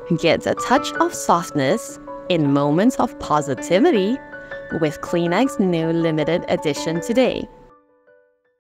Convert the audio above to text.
Get a touch of softness in moments of positivity with Kleenex new limited edition today.